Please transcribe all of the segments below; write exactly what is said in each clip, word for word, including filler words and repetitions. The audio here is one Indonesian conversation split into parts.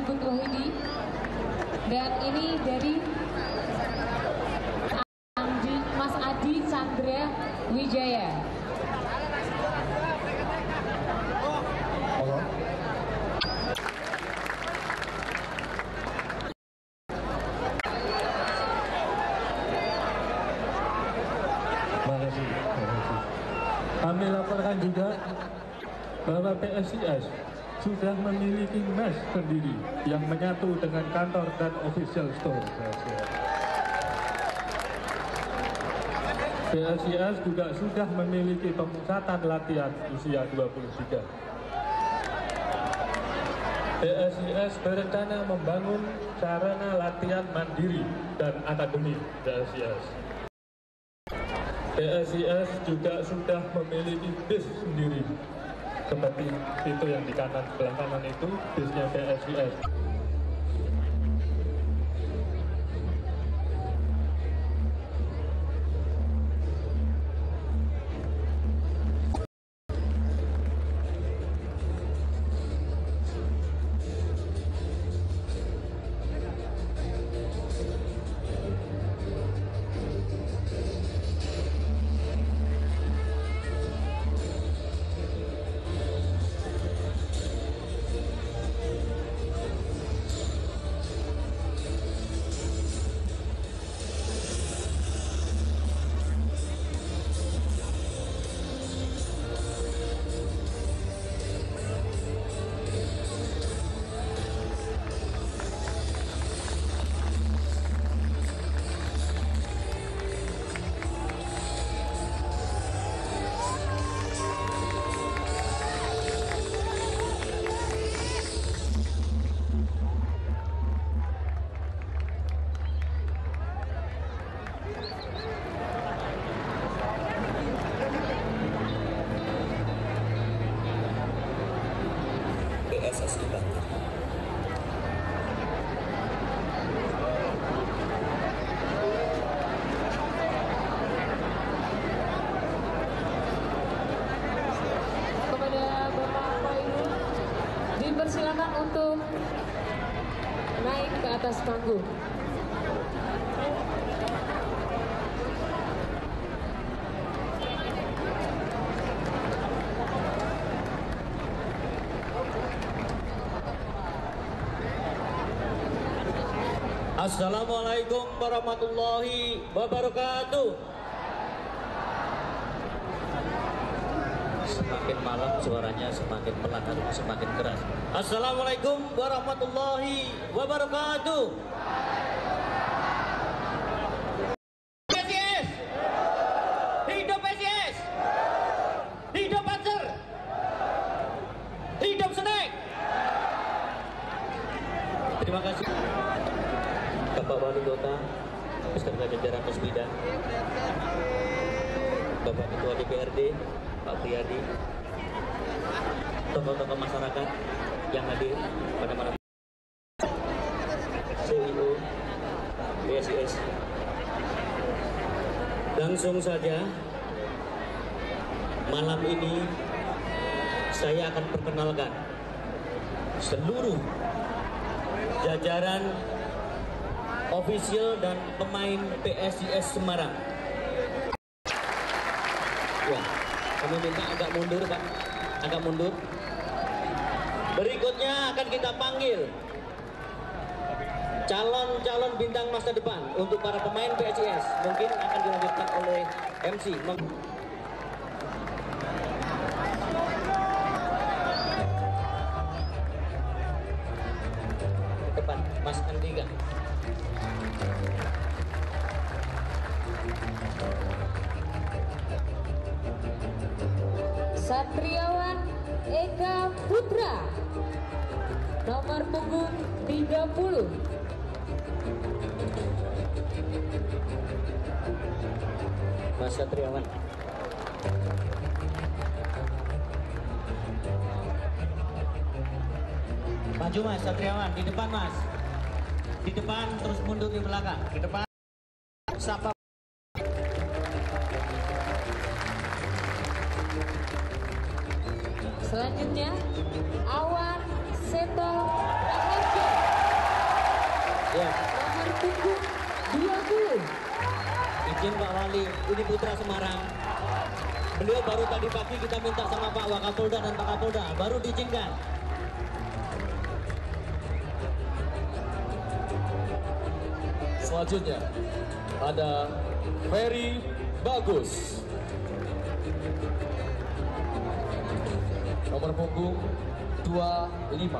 Put Wahidi, dan ini dari Andi, Mas Adi Chandra Wijaya. Halo. Terima kasih. Kami laporkan juga bahwa P S I S sudah memiliki mes sendiri yang menyatu dengan kantor dan official store. P S I S juga sudah memiliki pemusatan latihan usia dua puluh tiga. P S I S berencana membangun sarana latihan mandiri dan akademi P S I S. P S I S juga sudah memiliki bis sendiri, seperti itu yang di kanan sebelah kanan itu bisnya P S I S. Silakan untuk naik ke atas panggung. Assalamualaikum warahmatullahi wabarakatuh. Semakin malam suaranya semakin pelan atau semakin keras. Assalamualaikum warahmatullahi wabarakatuh. P S I S, hidup P S I S, hidup Panzer, hidup Snack. Terima kasih Bapak Wali Kota beserta jajaran Puspida, Bapak Ketua D P R D Pak Priyadi, tokoh-tokoh masyarakat yang hadir pada malam, C E O P S I S. Langsung saja malam ini saya akan perkenalkan seluruh jajaran ofisial dan pemain P S I S Semarang. Ya, kami minta agak mundur, Pak, agak mundur. Berikutnya akan kita panggil calon-calon bintang masa depan untuk para pemain P S I S. Mungkin akan dilanjutkan oleh M C. Depan, Mas Andika. Satriawan Eka Putra, nomor punggung tiga puluh. Mas Satriawan. Maju Mas Satriawan, di depan Mas. Di depan terus mundur di belakang. Di depan. Sapa. Selanjutnya Awan Seto Raharjo. Izin Pak Wali, ini Putra Semarang. Beliau baru tadi pagi kita minta sama Pak Wakapolda dan Pak Kapolda, baru diizinkan. Selanjutnya ada Ferry Bagus. Nomor punggung dua puluh lima.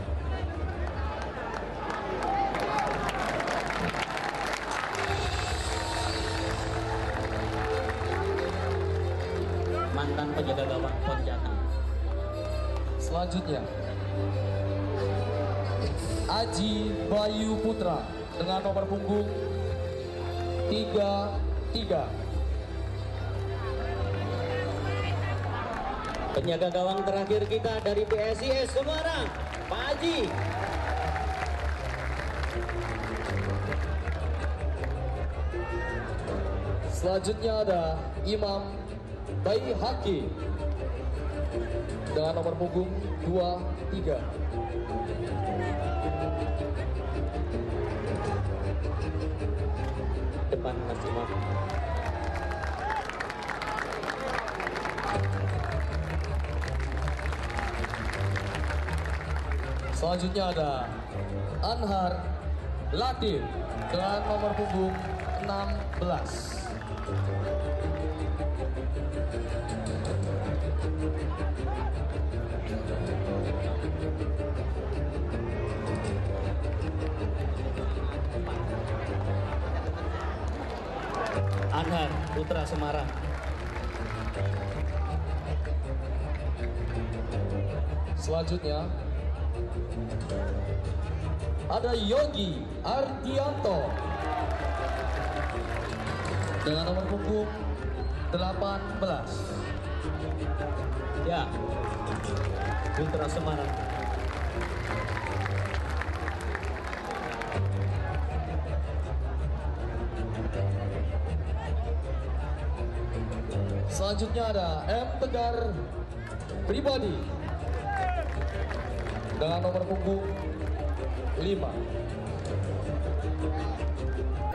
Mantan penjaga gawang Pon Jateng. Selanjutnya Aji Bayu Putra dengan nomor punggung tiga puluh tiga. Penjaga gawang terakhir kita dari P S I S Semarang, Pak Haji. Selanjutnya ada Imam Bayi Haki dengan nomor punggung dua puluh tiga. Depan Mas Imam. Selanjutnya ada Anhar Latif dengan nomor punggung enam belas. Anhar Putra Semarang. Selanjutnya ada Yogi Ardianto dengan nomor punggung delapan belas. Ya, Putra Semarang. Selanjutnya ada M Tegar Pribadi dengan nomor punggung lima.